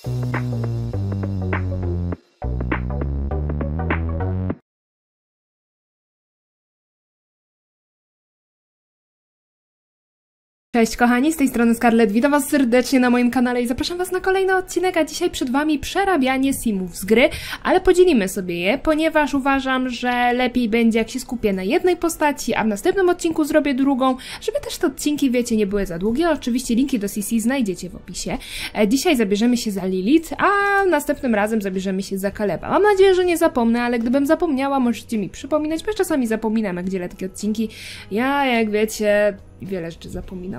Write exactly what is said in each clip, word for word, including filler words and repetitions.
Cześć kochani, z tej strony Scarlett, witam was serdecznie na moim kanale i zapraszam was na kolejny odcinek, a dzisiaj przed wami przerabianie simów z gry, ale podzielimy sobie je, ponieważ uważam, że lepiej będzie jak się skupię na jednej postaci, a w następnym odcinku zrobię drugą, żeby też te odcinki, wiecie, nie były za długie. Oczywiście linki do C C znajdziecie w opisie. Dzisiaj zabierzemy się za Lilith, a następnym razem zabierzemy się za Caleba. Mam nadzieję, że nie zapomnę, ale gdybym zapomniała, możecie mi przypominać, bo czasami zapominam, jak dzielę takie odcinki. Ja, jak wiecie, wiele rzeczy zapominam.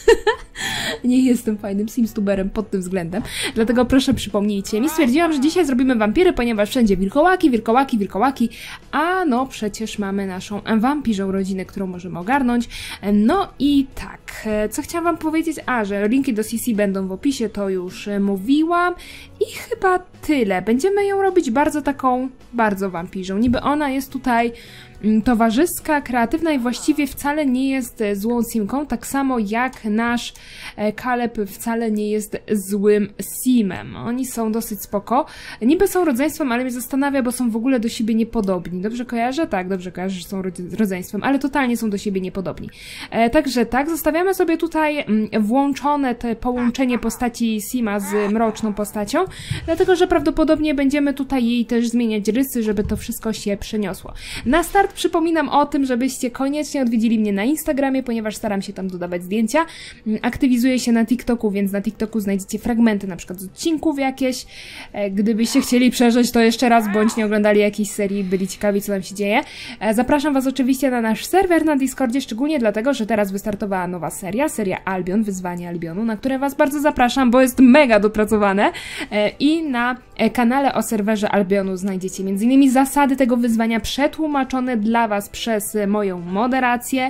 Nie jestem fajnym simstuberem pod tym względem, dlatego proszę przypomnijcie mi. Stwierdziłam, że dzisiaj zrobimy wampiry, ponieważ wszędzie wilkołaki, wilkołaki, wilkołaki, a no przecież mamy naszą wampirzą rodzinę, którą możemy ogarnąć. No i tak, co chciałam wam powiedzieć? A, że linki do C C będą w opisie, to już mówiłam i chyba tyle. Będziemy ją robić bardzo taką, bardzo wampirzą. Niby ona jest tutaj towarzyska, kreatywna i właściwie wcale nie jest złą simką, tak samo jak nasz Caleb wcale nie jest złym simem. Oni są dosyć spoko. Niby są rodzeństwem, ale mnie zastanawia, bo są w ogóle do siebie niepodobni. Dobrze kojarzę? Tak, dobrze kojarzę, że są rodzeństwem, ale totalnie są do siebie niepodobni. E, także tak, zostawiamy sobie tutaj włączone te połączenie postaci sima z mroczną postacią, dlatego, że prawdopodobnie będziemy tutaj jej też zmieniać rysy, żeby to wszystko się przeniosło. Na start przypominam o tym, żebyście koniecznie odwiedzili mnie na Instagramie, ponieważ staram się tam dodawać zdjęcia. Aktywizuję się na TikToku, więc na TikToku znajdziecie fragmenty na przykład z odcinków jakieś. Gdybyście chcieli przeżyć to jeszcze raz, bądź nie oglądali jakiejś serii, byli ciekawi, co tam się dzieje. Zapraszam was oczywiście na nasz serwer na Discordzie, szczególnie dlatego, że teraz wystartowała nowa seria, seria Albion, Wyzwanie Albionu, na które was bardzo zapraszam, bo jest mega dopracowane. I na kanale o serwerze Albionu znajdziecie między innymi zasady tego wyzwania przetłumaczone dla was przez moją moderację.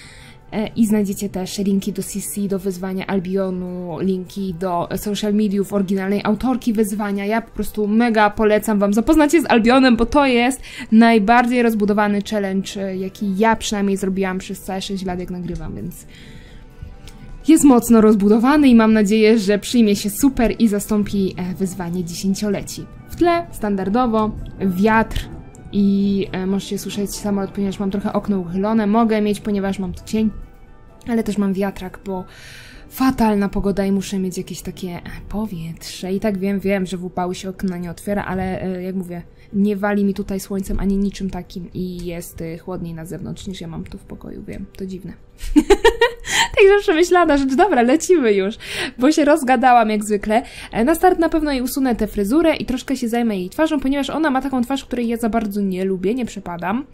I znajdziecie też linki do C C, do wyzwania Albionu, linki do social mediów oryginalnej autorki wyzwania. Ja po prostu mega polecam wam zapoznać się z Albionem, bo to jest najbardziej rozbudowany challenge, jaki ja przynajmniej zrobiłam przez całe sześć lat, jak nagrywam, więc jest mocno rozbudowany i mam nadzieję, że przyjmie się super i zastąpi wyzwanie dziesięcioleci. W tle standardowo wiatr i e, możecie słyszeć samolot, ponieważ mam trochę okno uchylone. Mogę mieć, ponieważ mam tu cień, ale też mam wiatrak, bo fatalna pogoda i muszę mieć jakieś takie powietrze. I tak wiem, wiem, że w upały się okna nie otwiera, ale e, jak mówię, nie wali mi tutaj słońcem ani niczym takim i jest e, chłodniej na zewnątrz niż ja mam tu w pokoju, wiem, to dziwne. Także przemyślana rzecz, dobra, lecimy już, bo się rozgadałam jak zwykle. Na start na pewno jej usunę tę fryzurę i troszkę się zajmę jej twarzą, ponieważ ona ma taką twarz, której ja za bardzo nie lubię, nie przepadam.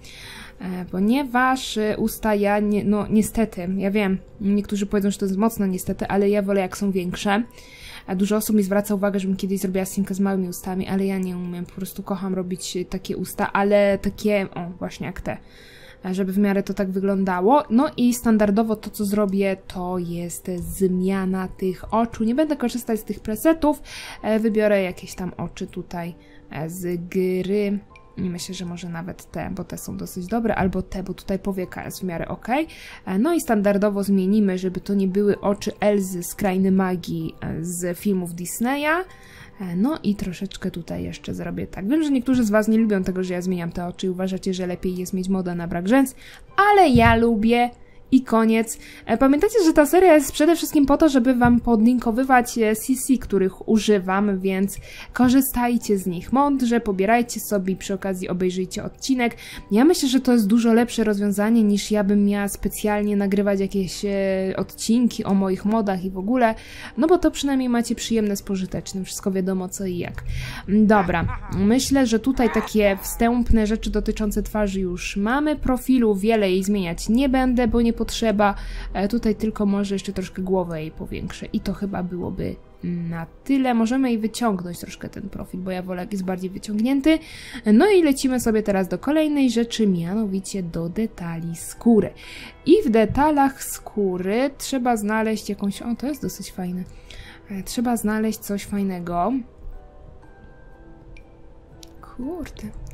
Ponieważ usta ja, nie, no niestety, ja wiem, niektórzy powiedzą, że to jest mocno niestety, ale ja wolę jak są większe. Dużo osób mi zwraca uwagę, żebym kiedyś zrobiła simkę z małymi ustami, ale ja nie umiem, po prostu kocham robić takie usta, ale takie, o właśnie jak te, żeby w miarę to tak wyglądało. No i standardowo to, co zrobię, to jest zmiana tych oczu. Nie będę korzystać z tych presetów, wybiorę jakieś tam oczy tutaj z gry. Myślę, że może nawet te, bo te są dosyć dobre, albo te, bo tutaj powieka jest w miarę ok. No i standardowo zmienimy, żeby to nie były oczy Elzy z Krainy Magii z filmów Disneya. No i troszeczkę tutaj jeszcze zrobię tak. Wiem, że niektórzy z was nie lubią tego, że ja zmieniam te oczy i uważacie, że lepiej jest mieć modę na brak rzęs, ale ja lubię. I koniec. Pamiętajcie, że ta seria jest przede wszystkim po to, żeby wam podlinkowywać C C, których używam, więc korzystajcie z nich mądrze, pobierajcie sobie i przy okazji obejrzyjcie odcinek. Ja myślę, że to jest dużo lepsze rozwiązanie niż ja bym miała specjalnie nagrywać jakieś e, odcinki o moich modach i w ogóle, no bo to przynajmniej macie przyjemne z pożytecznym, wszystko wiadomo co i jak. Dobra, myślę, że tutaj takie wstępne rzeczy dotyczące twarzy już mamy, profilu wiele jej zmieniać nie będę, bo nie potrzeba. Tutaj tylko może jeszcze troszkę głowę jej powiększę i to chyba byłoby na tyle. Możemy jej wyciągnąć troszkę ten profil, bo ja wolę jak jest bardziej wyciągnięty. No i lecimy sobie teraz do kolejnej rzeczy, mianowicie do detali skóry. I w detalach skóry trzeba znaleźć jakąś... O, to jest dosyć fajne. Trzeba znaleźć coś fajnego. Kurde.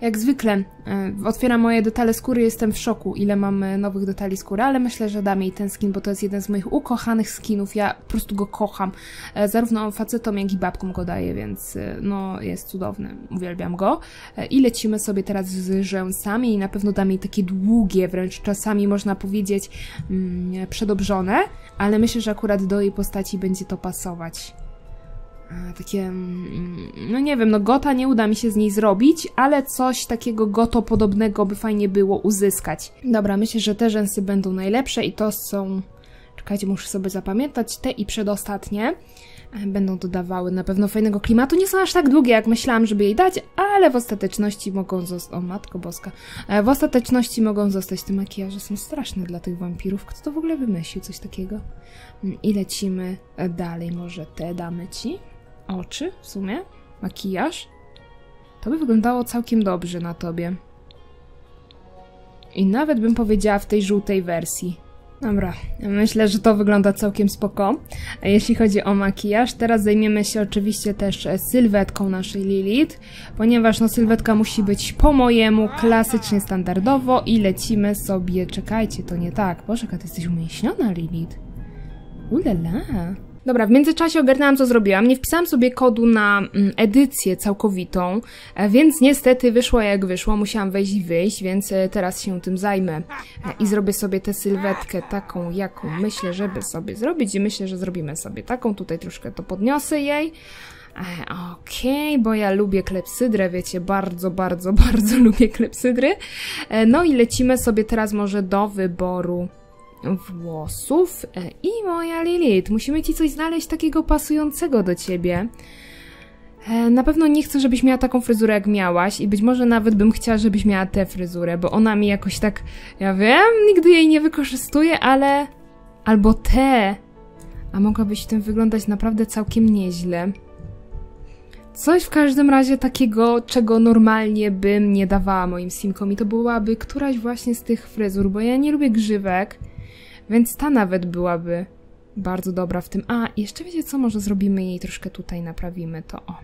Jak zwykle e, otwieram moje detale skóry, jestem w szoku, ile mam nowych detali skóry, ale myślę, że dam jej ten skin, bo to jest jeden z moich ukochanych skinów, ja po prostu go kocham. E, zarówno facetom, jak i babkom go daję, więc e, no jest cudowny, uwielbiam go. E, I lecimy sobie teraz z rzęsami i na pewno dam jej takie długie, wręcz czasami można powiedzieć mm, przedobrzone, ale myślę, że akurat do jej postaci będzie to pasować. Takie, no nie wiem, no gota nie uda mi się z niej zrobić, ale coś takiego goto podobnego by fajnie było uzyskać. Dobra, myślę, że te rzęsy będą najlepsze i to są, czekajcie, muszę sobie zapamiętać, te i przedostatnie będą dodawały na pewno fajnego klimatu. Nie są aż tak długie, jak myślałam, żeby jej dać, ale w ostateczności mogą zostać, o matko boska, w ostateczności mogą zostać. Te makijaże są straszne dla tych wampirów. Kto to w ogóle wymyślił coś takiego? I lecimy dalej, może te damy ci. Oczy, w sumie, makijaż. To by wyglądało całkiem dobrze na tobie. I nawet bym powiedziała w tej żółtej wersji. Dobra, myślę, że to wygląda całkiem spoko. Jeśli chodzi o makijaż, teraz zajmiemy się oczywiście też sylwetką naszej Lilith, ponieważ no sylwetka musi być po mojemu, klasycznie, standardowo i lecimy sobie, czekajcie, to nie tak. Boże, jaka ty jesteś umięśniona, Lilith. Ulala. Dobra, w międzyczasie ogarnęłam, co zrobiłam. Nie wpisałam sobie kodu na mm, edycję całkowitą, e, więc niestety wyszło jak wyszło. Musiałam wejść i wyjść, więc e, teraz się tym zajmę e, i zrobię sobie tę sylwetkę taką, jaką myślę, żeby sobie zrobić i myślę, że zrobimy sobie taką. Tutaj troszkę to podniosę jej. E, Okej, okay, bo ja lubię klepsydrę, wiecie, bardzo, bardzo, bardzo lubię klepsydry. E, no i lecimy sobie teraz może do wyboru włosów i moja Lilith. Musimy ci coś znaleźć takiego pasującego do ciebie. Na pewno nie chcę, żebyś miała taką fryzurę, jak miałaś i być może nawet bym chciała, żebyś miała tę fryzurę, bo ona mi jakoś tak, ja wiem, nigdy jej nie wykorzystuję, ale albo te, a mogłabyś w tym wyglądać naprawdę całkiem nieźle. Coś w każdym razie takiego, czego normalnie bym nie dawała moim simkom i to byłaby któraś właśnie z tych fryzur, bo ja nie lubię grzywek. Więc ta nawet byłaby bardzo dobra w tym. A, jeszcze wiecie co? Może zrobimy jej troszkę tutaj, naprawimy to. O.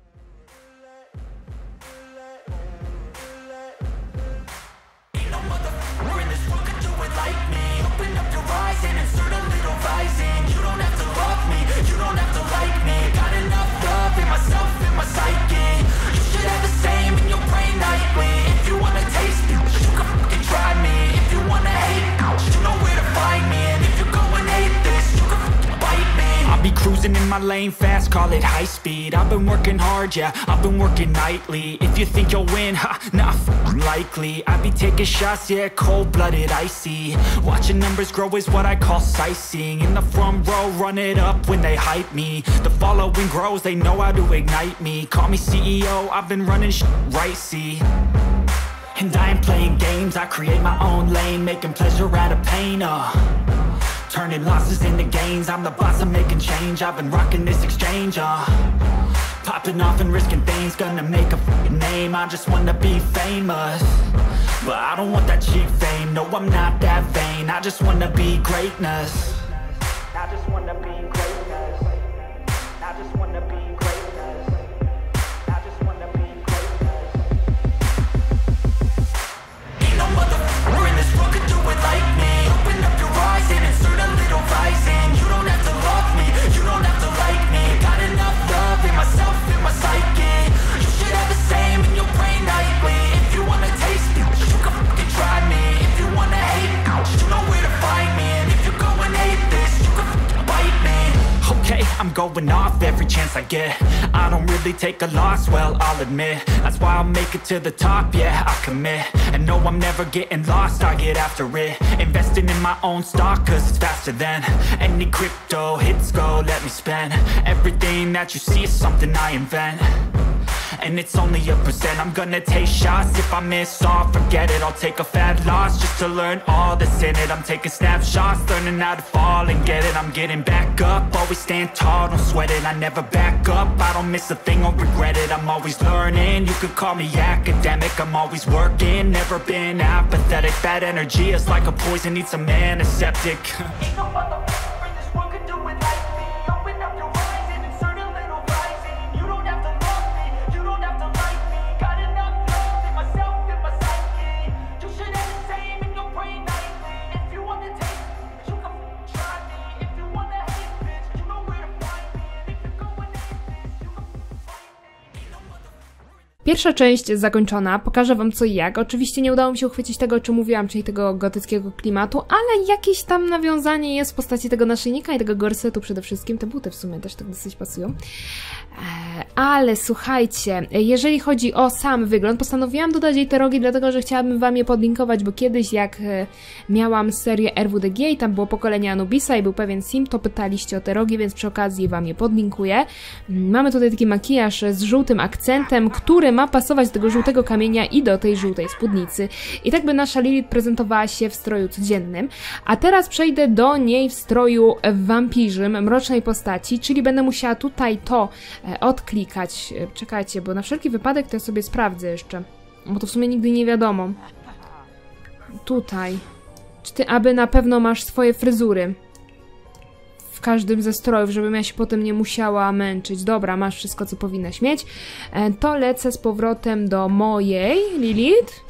Cruising in my lane fast, call it high speed. I've been working hard, yeah, I've been working nightly. If you think you'll win, ha, not likely. I be taking shots, yeah, cold-blooded, icy. Watching numbers grow is what I call sightseeing. In the front row, run it up when they hype me. The following grows, they know how to ignite me. Call me C E O, I've been running sh right, see. And I ain't playing games, I create my own lane, making pleasure out of pain, uh turning losses into gains, I'm the boss, I'm making change. I've been rocking this exchange, uh popping off and risking things, gonna make a f***ing name. I just wanna be famous, but I don't want that cheap fame. No, I'm not that vain, I just wanna be greatness. I just wanna be greatness. I just wanna be greatness. I just wanna be greatness. Ain't no motherfucker in this world could do it like me. Open up your eyes and insert a little rising. You don't have to love me, you don't have to like me. Got enough love in myself, in my psyche. You should have the same in your brain nightly. If you wanna taste me, you can fucking try me. If you wanna hate, you know where to find me. And if you go and hate this, you can fucking bite me. Okay, I'm going off every chance I get. I don't really take a loss, well, I'll admit. That's why I'll make it to the top, yeah, I commit. And no, I'm never getting lost, I get after it. Investing in my own stock, cause it's faster than any crypto hits go, let me spend. Everything that you see is something I invent. And it's only a percent. I'm gonna take shots. If I miss all, forget it. I'll take a fat loss just to learn all that's in it. I'm taking snapshots, learning how to fall and get it. I'm getting back up, always stand tall, don't sweat it. I never back up, I don't miss a thing or regret it. I'm always learning, you could call me academic. I'm always working, never been apathetic. Bad energy is like a poison, need some antiseptic. Ain't no motherfucker in this world could do it like me. Open up your eyes and insert a little rising. You don't have to love me, you don't have to like me. Got enough love in my Pierwsza część jest zakończona, pokażę wam co i jak. Oczywiście nie udało mi się uchwycić tego, o czym mówiłam, czyli tego gotyckiego klimatu, ale jakieś tam nawiązanie jest w postaci tego naszyjnika i tego gorsetu przede wszystkim. Te buty w sumie też tak dosyć pasują. Ale słuchajcie, jeżeli chodzi o sam wygląd, postanowiłam dodać jej te rogi, dlatego że chciałabym wam je podlinkować, bo kiedyś jak miałam serię R W D G i tam było pokolenie Anubisa i był pewien sim, to pytaliście o te rogi, więc przy okazji wam je podlinkuję. Mamy tutaj taki makijaż z żółtym akcentem, który ma pasować do tego żółtego kamienia i do tej żółtej spódnicy. I tak by nasza Lilith prezentowała się w stroju codziennym. A teraz przejdę do niej w stroju wampirzym, mrocznej postaci, czyli będę musiała tutaj to odklikać. Czekajcie, bo na wszelki wypadek to ja sobie sprawdzę jeszcze, bo to w sumie nigdy nie wiadomo. Tutaj. Czy ty aby na pewno masz swoje fryzury w każdym ze strojów, żebym ja się potem nie musiała męczyć. Dobra, masz wszystko, co powinnaś mieć. To lecę z powrotem do mojej Lilith.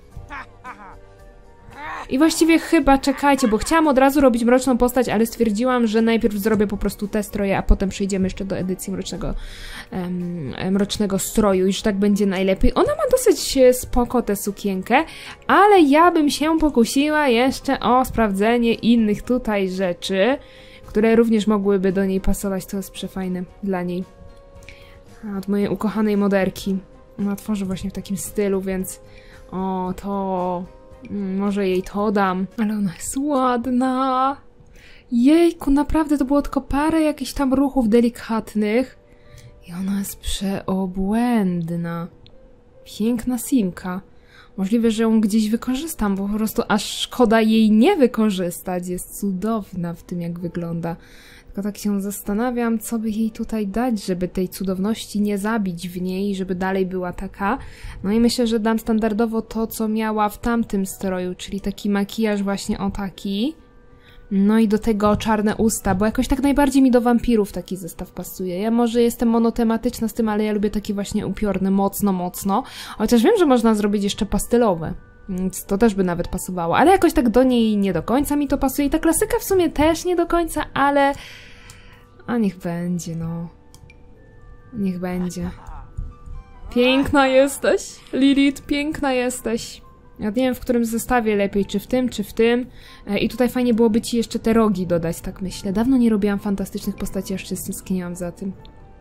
I właściwie chyba, czekajcie, bo chciałam od razu robić mroczną postać, ale stwierdziłam, że najpierw zrobię po prostu te stroje, a potem przejdziemy jeszcze do edycji mrocznego, um, mrocznego stroju i że tak będzie najlepiej. Ona ma dosyć spoko tę sukienkę, ale ja bym się pokusiła jeszcze o sprawdzenie innych tutaj rzeczy, które również mogłyby do niej pasować. To jest przefajne dla niej. A od mojej ukochanej moderki. Ona tworzy właśnie w takim stylu, więc o, to... Może jej to dam, ale ona jest ładna. Jejku, naprawdę to było tylko parę jakichś tam ruchów delikatnych. I ona jest przeobłędna. Piękna simka. Możliwe, że ją gdzieś wykorzystam, bo po prostu aż szkoda jej nie wykorzystać. Jest cudowna w tym, jak wygląda. Tylko tak się zastanawiam, co by jej tutaj dać, żeby tej cudowności nie zabić w niej, żeby dalej była taka. No i myślę, że dam standardowo to, co miała w tamtym stroju, czyli taki makijaż właśnie o taki. No i do tego czarne usta, bo jakoś tak najbardziej mi do wampirów taki zestaw pasuje. Ja może jestem monotematyczna z tym, ale ja lubię takie właśnie upiorne, mocno, mocno. Chociaż wiem, że można zrobić jeszcze pastelowe. Więc to też by nawet pasowało, ale jakoś tak do niej nie do końca mi to pasuje. I ta klasyka w sumie też nie do końca, ale... A niech będzie, no. Niech będzie. Piękna jesteś, Lilith, piękna jesteś. Ja nie wiem, w którym zestawie lepiej, czy w tym, czy w tym. I tutaj fajnie byłoby ci jeszcze te rogi dodać, tak myślę. Dawno nie robiłam fantastycznych postaci, aż się stęskniłam za tym.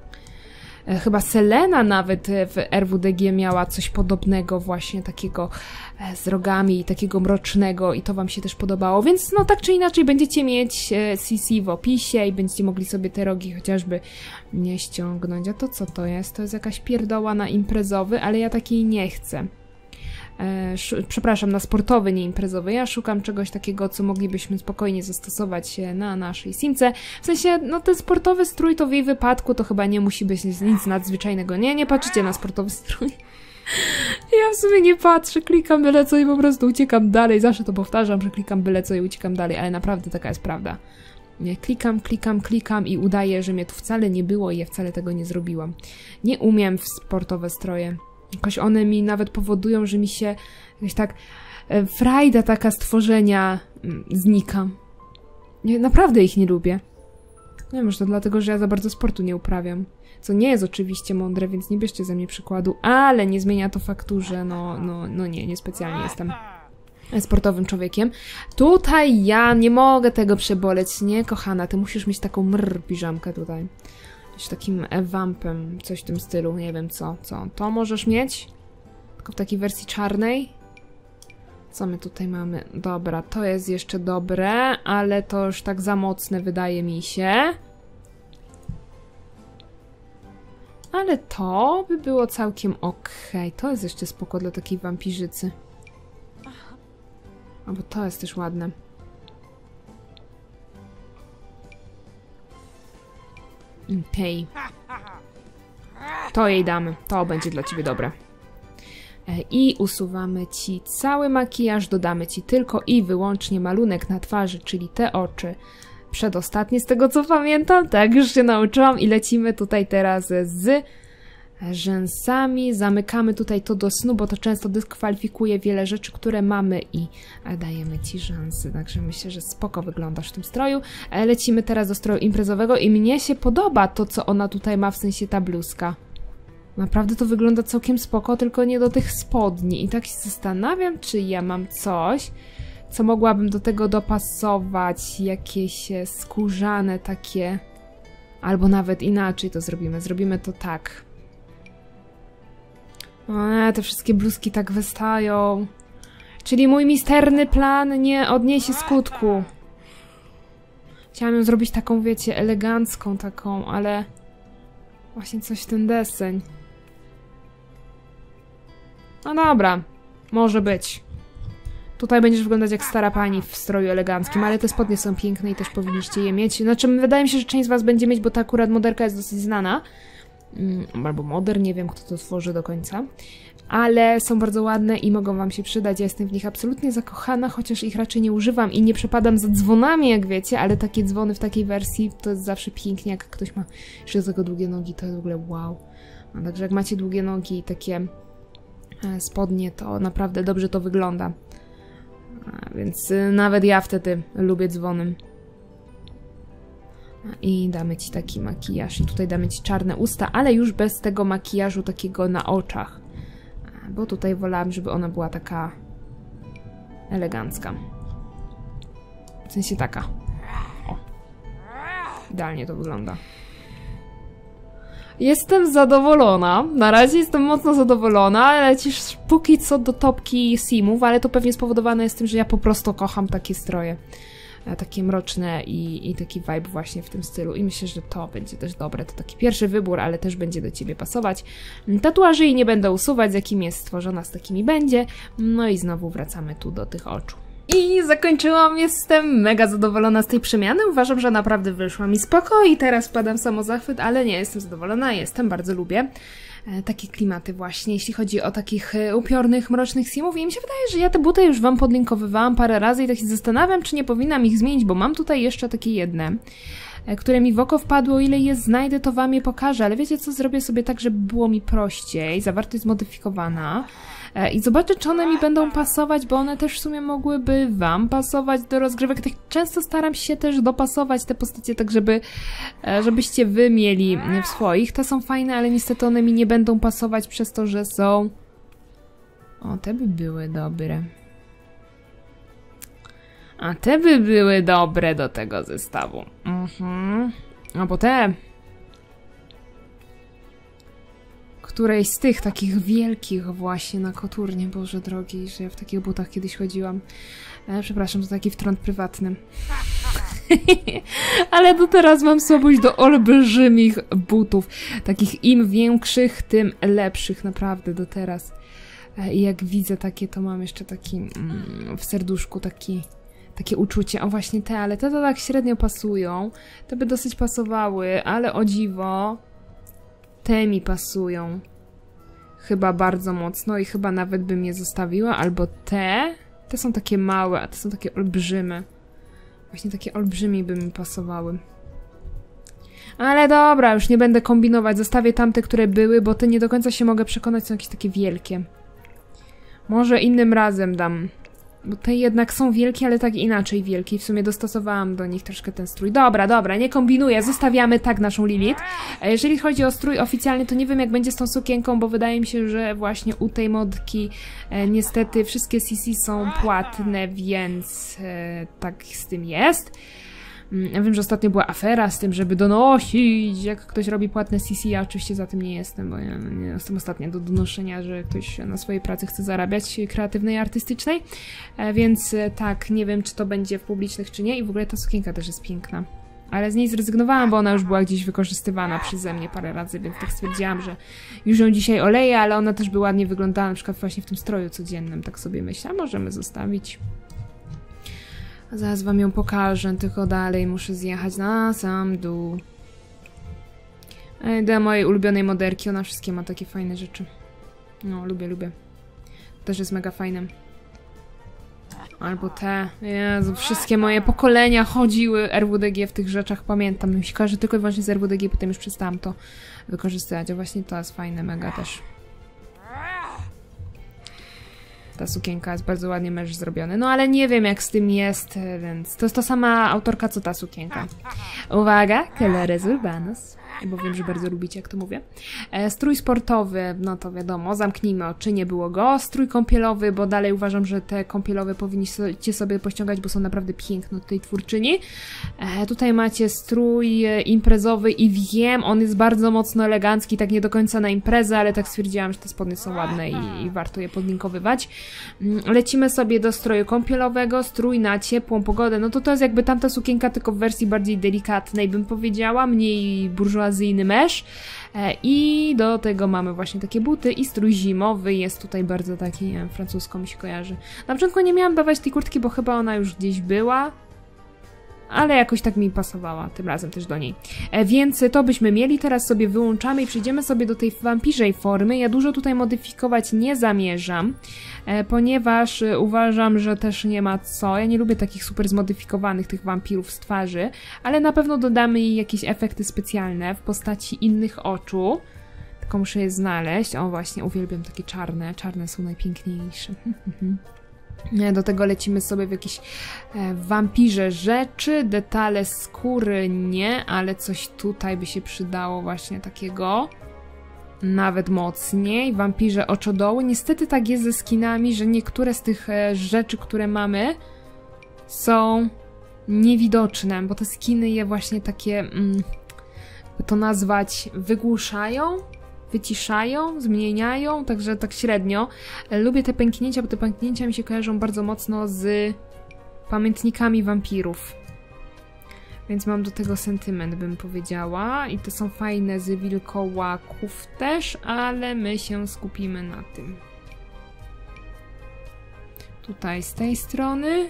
Chyba Selena nawet w R W D G miała coś podobnego właśnie, takiego z rogami, takiego mrocznego i to wam się też podobało, więc no tak czy inaczej będziecie mieć C C w opisie i będziecie mogli sobie te rogi chociażby nie ściągnąć. A to co to jest? To jest jakaś pierdoła na imprezowy, ale ja takiej nie chcę. E, przepraszam, na sportowy, nie imprezowy. Ja szukam czegoś takiego, co moglibyśmy spokojnie zastosować na naszej simce. W sensie, no ten sportowy strój to w jej wypadku to chyba nie musi być nic nadzwyczajnego. Nie, nie patrzycie na sportowy strój. Ja w sumie nie patrzę, klikam byle co i po prostu uciekam dalej. Zawsze to powtarzam, że klikam byle co i uciekam dalej, ale naprawdę taka jest prawda. Nie, klikam, klikam, klikam i udaję, że mnie tu wcale nie było i ja wcale tego nie zrobiłam. Nie umiem w sportowe stroje. Jakoś one mi nawet powodują, że mi się jakaś tak e, frajda taka stworzenia mm, znika. Nie, naprawdę ich nie lubię. Nie wiem, może to dlatego, że ja za bardzo sportu nie uprawiam. Co nie jest oczywiście mądre, więc nie bierzcie ze mnie przykładu, ale nie zmienia to faktu, że no, no, no nie, niespecjalnie jestem sportowym człowiekiem. Tutaj ja nie mogę tego przeboleć, nie kochana, ty musisz mieć taką mrr piżamkę tutaj. Takim wampem, coś w tym stylu, nie wiem co, co. To możesz mieć? Tylko w takiej wersji czarnej? Co my tutaj mamy? Dobra, to jest jeszcze dobre, ale to już tak za mocne wydaje mi się. Ale to by było całkiem okej. To jest jeszcze spoko dla takiej wampirzycy. A bo to jest też ładne. Okej. Okay. To jej damy. To będzie dla ciebie dobre. I usuwamy ci cały makijaż. Dodamy ci tylko i wyłącznie malunek na twarzy, czyli te oczy. Przedostatnie z tego co pamiętam. Tak, już się nauczyłam. I lecimy tutaj teraz z rzęsami. Zamykamy tutaj to do snu, bo to często dyskwalifikuje wiele rzeczy, które mamy i dajemy ci rzęsy. Także myślę, że spoko wyglądasz w tym stroju. Lecimy teraz do stroju imprezowego i mnie się podoba to, co ona tutaj ma, w sensie ta bluzka. Naprawdę to wygląda całkiem spoko, tylko nie do tych spodni. I tak się zastanawiam, czy ja mam coś, co mogłabym do tego dopasować. Jakieś skórzane takie... Albo nawet inaczej to zrobimy. Zrobimy to tak. Eee, te wszystkie bluzki tak wystają. Czyli mój misterny plan nie odniesie skutku. Chciałam ją zrobić taką, wiecie, elegancką taką, ale... Właśnie coś w ten deseń. No dobra, może być. Tutaj będziesz wyglądać jak stara pani w stroju eleganckim, ale te spodnie są piękne i też powinniście je mieć. Znaczy, wydaje mi się, że część z was będzie mieć, bo ta akurat modelka jest dosyć znana. Mm, albo moder, nie wiem kto to tworzy do końca. Ale są bardzo ładne i mogą wam się przydać. Ja jestem w nich absolutnie zakochana, chociaż ich raczej nie używam i nie przepadam za dzwonami, jak wiecie, ale takie dzwony w takiej wersji to jest zawsze pięknie, jak ktoś ma jeszcze do tego długie nogi, to jest w ogóle wow. A także jak macie długie nogi i takie spodnie, to naprawdę dobrze to wygląda. A więc nawet ja wtedy lubię dzwony. I damy ci taki makijaż. I tutaj damy ci czarne usta, ale już bez tego makijażu takiego na oczach. Bo tutaj wolałam, żeby ona była taka elegancka. W sensie taka. O. Idealnie to wygląda. Jestem zadowolona. Na razie jestem mocno zadowolona. Lecisz póki co do topki simów, ale to pewnie spowodowane jest tym, że ja po prostu kocham takie stroje. Takie mroczne i, i taki vibe właśnie w tym stylu. I myślę, że to będzie też dobre. To taki pierwszy wybór, ale też będzie do ciebie pasować. Tatuaży jej nie będę usuwać, z jakimi jest stworzona, z takimi będzie. No i znowu wracamy tu do tych oczu. I zakończyłam, jestem mega zadowolona z tej przemiany. Uważam, że naprawdę wyszła mi spoko i teraz padam samozachwyt, ale nie jestem zadowolona, jestem, bardzo lubię e, takie klimaty właśnie, jeśli chodzi o takich e, upiornych, mrocznych simów. I mi się wydaje, że ja te buty już wam podlinkowywałam parę razy i tak się zastanawiam, czy nie powinnam ich zmienić, bo mam tutaj jeszcze takie jedne, e, które mi w oko wpadło. O ile je znajdę, to wam je pokażę, ale wiecie co, zrobię sobie tak, żeby było mi prościej. Zawartość zmodyfikowana. I zobaczę, czy one mi będą pasować, bo one też w sumie mogłyby wam pasować do rozgrywek. Tak często staram się też dopasować te postacie, tak żeby żebyście wy mieli w swoich. Te są fajne, ale niestety one mi nie będą pasować przez to, że są... O, te by były dobre. A te by były dobre do tego zestawu. Mhm. A bo te... Którejś z tych takich wielkich właśnie na koturnie, Boże drogi, że ja w takich butach kiedyś chodziłam. E, przepraszam, to taki wtrąd prywatny. Ale do teraz mam słabość do olbrzymich butów. Takich im większych, tym lepszych, naprawdę do teraz. E, I jak widzę takie, to mam jeszcze taki mm, w serduszku taki... Takie uczucie, o właśnie te, ale te to tak średnio pasują. Te by dosyć pasowały, ale o dziwo... Te mi pasują chyba bardzo mocno i chyba nawet bym je zostawiła, albo te, te są takie małe, a te są takie olbrzyme. Właśnie takie olbrzymie by mi pasowały. Ale dobra, już nie będę kombinować, zostawię tamte, które były, bo te nie do końca się mogę przekonać, są jakieś takie wielkie. Może innym razem dam. Bo te jednak są wielkie, ale tak inaczej wielkie. W sumie dostosowałam do nich troszkę ten strój. Dobra, dobra, nie kombinuję. Zostawiamy tak naszą Lilith. A jeżeli chodzi o strój oficjalny, to nie wiem jak będzie z tą sukienką, bo wydaje mi się, że właśnie u tej modki e, niestety wszystkie C C są płatne, więc e, tak z tym jest. Ja wiem, że ostatnio była afera z tym, żeby donosić, jak ktoś robi płatne C C. Ja oczywiście za tym nie jestem, bo ja nie jestem ostatnia do donoszenia, że ktoś na swojej pracy chce zarabiać kreatywnej, artystycznej. Więc tak, nie wiem, czy to będzie w publicznych, czy nie. I w ogóle ta sukienka też jest piękna. Ale z niej zrezygnowałam, bo ona już była gdzieś wykorzystywana przeze mnie parę razy, więc tak stwierdziłam, że już ją dzisiaj oleję, ale ona też by ładnie wyglądała, na przykład właśnie w tym stroju codziennym. Tak sobie myślę, możemy zostawić. Zaraz wam ją pokażę, tylko dalej muszę zjechać na sam dół. Do mojej ulubionej moderki, ona wszystkie ma takie fajne rzeczy. No, lubię, lubię. To też jest mega fajne. Albo te. Jezu, wszystkie moje pokolenia chodziły R W D G w tych rzeczach, pamiętam. Mi się kojarzy tylko i wyłącznie z R W D G, potem już przestałam to wykorzystywać. A właśnie to jest fajne, mega też. Ta sukienka jest bardzo ładnie męż zrobiony. No ale nie wiem jak z tym jest, więc to jest ta sama autorka co ta sukienka. Uwaga, Colores Urbanos. bo wiem, że bardzo lubicie, jak to mówię. E, strój sportowy, no to wiadomo, zamknijmy oczy, nie było go. Strój kąpielowy, bo dalej uważam, że te kąpielowe powinniście sobie pościągać, bo są naprawdę piękne od tej twórczyni. E, tutaj macie strój imprezowy i wiem, on jest bardzo mocno elegancki, tak nie do końca na imprezę, ale tak stwierdziłam, że te spodnie są ładne i, i warto je podlinkowywać. Lecimy sobie do stroju kąpielowego, strój na ciepłą pogodę, no to to jest jakby tamta sukienka, tylko w wersji bardziej delikatnej, bym powiedziała, mniej burżuazyjny mesz. E, I do tego mamy właśnie takie buty i strój zimowy jest tutaj bardzo taki, nie wiem, francusko mi się kojarzy. Na początku nie miałam dawać tej kurtki, bo chyba ona już gdzieś była, ale jakoś tak mi pasowała tym razem też do niej. E, więc to byśmy mieli, teraz sobie wyłączamy i przejdziemy sobie do tej wampirzej formy. Ja dużo tutaj modyfikować nie zamierzam, e, ponieważ e, uważam, że też nie ma co. Ja nie lubię takich super zmodyfikowanych tych wampirów z twarzy, ale na pewno dodamy jej jakieś efekty specjalne w postaci innych oczu. Tylko muszę je znaleźć. O właśnie, uwielbiam takie czarne. Czarne są najpiękniejsze. Do tego lecimy sobie w jakieś e, wampirze rzeczy, detale skóry nie, ale coś tutaj by się przydało właśnie takiego nawet mocniej. Wampirze oczodoły. Niestety tak jest ze skinami, że niektóre z tych e, rzeczy, które mamy, są niewidoczne, bo te skiny je właśnie takie, mm, by to nazwać, wygłuszają. Wyciszają, zmieniają, także tak średnio. Lubię te pęknięcia, bo te pęknięcia mi się kojarzą bardzo mocno z pamiętnikami wampirów. Więc mam do tego sentyment, bym powiedziała. I to są fajne z wilkołaków też, ale my się skupimy na tym. Tutaj z tej strony.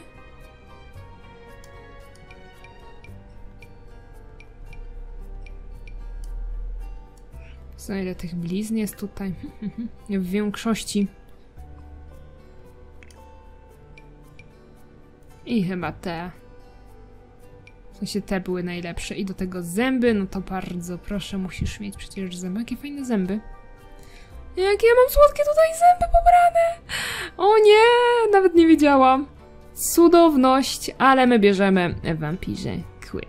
Co ile tych blizn jest tutaj? W większości. I chyba te. W sensie te były najlepsze. I do tego zęby, no to bardzo proszę, musisz mieć przecież zęby. Jakie fajne zęby. Jakie ja mam słodkie tutaj zęby pobrane! O nie, nawet nie wiedziałam. Cudowność, ale my bierzemy wampirze kły.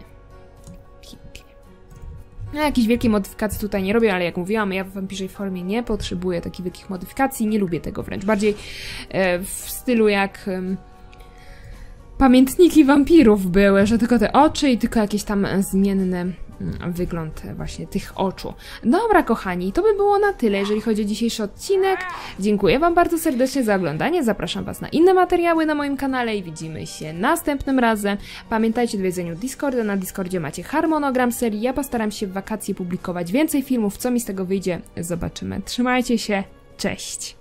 Ja jakiejś wielkiej modyfikacji tutaj nie robię, ale jak mówiłam, ja w wampirzej formie nie potrzebuję takich wielkich modyfikacji, nie lubię tego wręcz. Bardziej e, w stylu jak e, pamiętniki wampirów były, że tylko te oczy i tylko jakieś tam zmienne wygląd właśnie tych oczu. Dobra, kochani, to by było na tyle, jeżeli chodzi o dzisiejszy odcinek. Dziękuję wam bardzo serdecznie za oglądanie. Zapraszam was na inne materiały na moim kanale i widzimy się następnym razem. Pamiętajcie o odwiedzeniu Discorda. Na Discordzie macie harmonogram serii. Ja postaram się w wakacje publikować więcej filmów. Co mi z tego wyjdzie, zobaczymy. Trzymajcie się. Cześć!